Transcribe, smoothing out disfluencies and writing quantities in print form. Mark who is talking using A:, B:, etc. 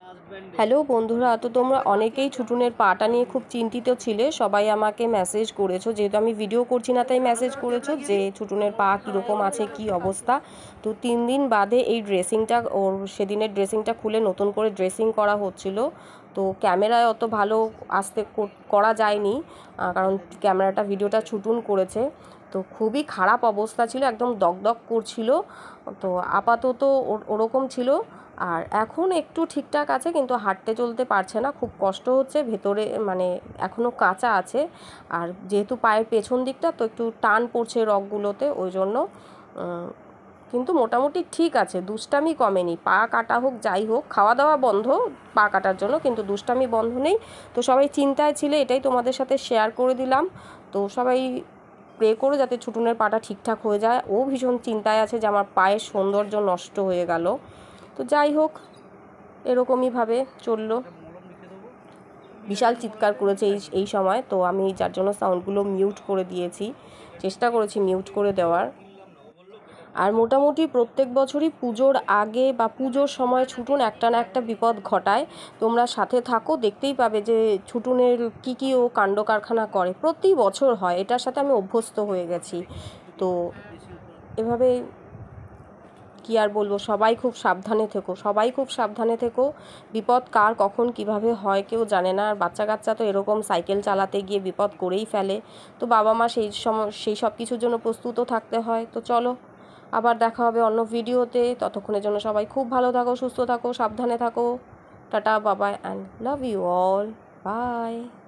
A: Hello বন্ধুরা, তো তোমরা অনেকেই ছুটুনের পাটা নিয়ে খুব চিন্তিত ছিলে। সবাই আমাকে মেসেজ করেছো, যেহেতু আমি ভিডিও করছি না তাই মেসেজ করেছো যে ছুটুনের পা কীরকম আছে, কি অবস্থা। তো 3 দিন বাদে এই ড্রেসিংটা, ওর সেদিনের ড্রেসিংটা খুলে নতুন করে ড্রেসিং করা হচ্ছিল। তো ক্যামেরায় অত ভালো আসতে করা যায়নি, কারণ ক্যামেরাটা ভিডিওটা ছুটুন করেছে। তো খুবই খারাপ অবস্থা ছিল, একদম দগদগ করছিল। তো আপাতত ওরকম ছিল। আর এখন একটু ঠিকঠাক আছে, কিন্তু হাঁটতে চলতে পারছে না, খুব কষ্ট হচ্ছে ভেতরে, মানে এখনও কাঁচা আছে। আর যেহেতু পায়ের পেছন দিকটা তো একটু টান পড়ছে রগগুলোতে, ওই জন্য। কিন্তু মোটামুটি ঠিক আছে, দুষ্টামি কমেনি। পা কাটা হোক যাই হোক, খাওয়া দাওয়া বন্ধ পা কাটার জন্য, কিন্তু দুষ্টামি বন্ধ নেই। তো সবাই চিন্তায় ছিলে, এটাই তোমাদের সাথে শেয়ার করে দিলাম। তো সবাই প্রে করো যাতে ছুটুনের পাটা ঠিকঠাক হয়ে যায়। ও ভীষণ চিন্তায় আছে যে আমার পায়ের সৌন্দর্য নষ্ট হয়ে গেল। তো যাই হোক, এরকমইভাবে চললো। বিশাল চিৎকার করেছে এই সময়, তো আমি যার জন্য সাউন্ডগুলো মিউট করে দিয়েছি, চেষ্টা করেছি মিউট করে দেওয়ার। আর মোটামুটি প্রত্যেক বছরই পুজোর আগে বা পুজোর সময় ছুটুন একটা না একটা বিপদ ঘটায়। তোমরা সাথে থাকো, দেখতেই পাবে যে ছুটুনের কী ও কাণ্ড কারখানা করে। প্রতি বছর হয়, এটার সাথে আমি অভ্যস্ত হয়ে গেছি। তো এভাবে কি আর বলবো, সবাই খুব সাবধানে থেকো, সবাই খুব সাবধানে থেকো। বিপদ কার কখন কিভাবে হয় কেউ জানে না। আর বাচ্চা কাচ্চা তো এরকম সাইকেল চালাতে গিয়ে বিপদ করেই ফেলে। তো বাবা মা সেই সব কিছুর জন্য প্রস্তুতও থাকতে হয়। তো চলো, আবার দেখা হবে অন্য ভিডিওতে। ততক্ষণের জন্য সবাই খুব ভালো থাকো, সুস্থ থাকো, সাবধানে থাকো। Tata, Babai, and love you all. By.